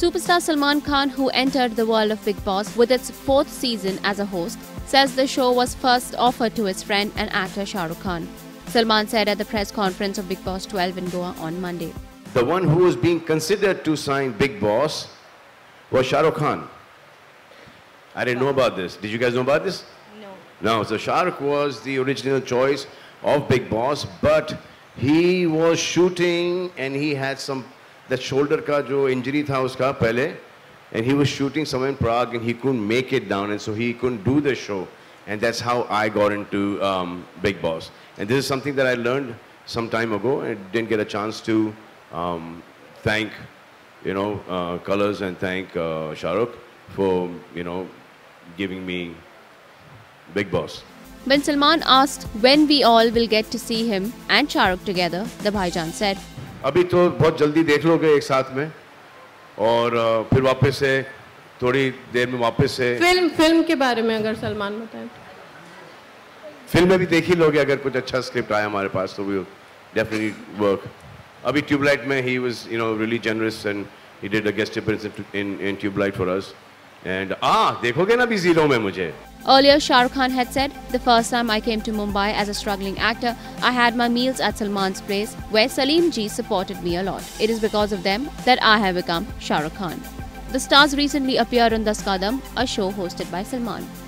Superstar Salman Khan, who entered the world of Bigg Boss with its 4th season as a host, says the show was first offered to his friend and actor Shah Rukh Khan. Salman said at the press conference of Bigg Boss 12 in Goa on Monday. The one who was being considered to sign Bigg Boss was Shah Rukh Khan. I didn't know about this. Did you guys know about this? No. So Shah Rukh was the original choice of Bigg Boss, but he was shooting and he had that shoulder ka jo injury tha uska pehle, and he was shooting somewhere in Prague and he couldn't make it down, and so he couldn't do the show. And that's how I got into Bigg Boss. And this is something that I learned some time ago and didn't get a chance to thank, Colors and thank Shah Rukh for, giving me Bigg Boss. When Salman asked when we all will get to see him and Shah Rukh together, the Bhaijan said, अभी तो बहुत जल्दी देख लोगे एक साथ में, और फिर वापस से थोड़ी देर में वापस से फिल्म के बारे में अगर सलमान बताएं, फिल्म में भी देख ही लोगे. अगर कुछ अच्छा स्क्रिप्ट आया हमारे पास तो we'll definitely work. अभी ट्यूबलाइट में he was really generous and he did a guest appearance in Tubelight for us. And देखोगे ना भी ज़ीरो में मुझे. Earlier, Shah Rukh Khan had said, "The first time I came to Mumbai as a struggling actor, I had my meals at Salman's place, where Salim ji supported me a lot. It is because of them that I have become Shah Rukh Khan." The stars recently appeared on Dus Ka Dum, a show hosted by Salman.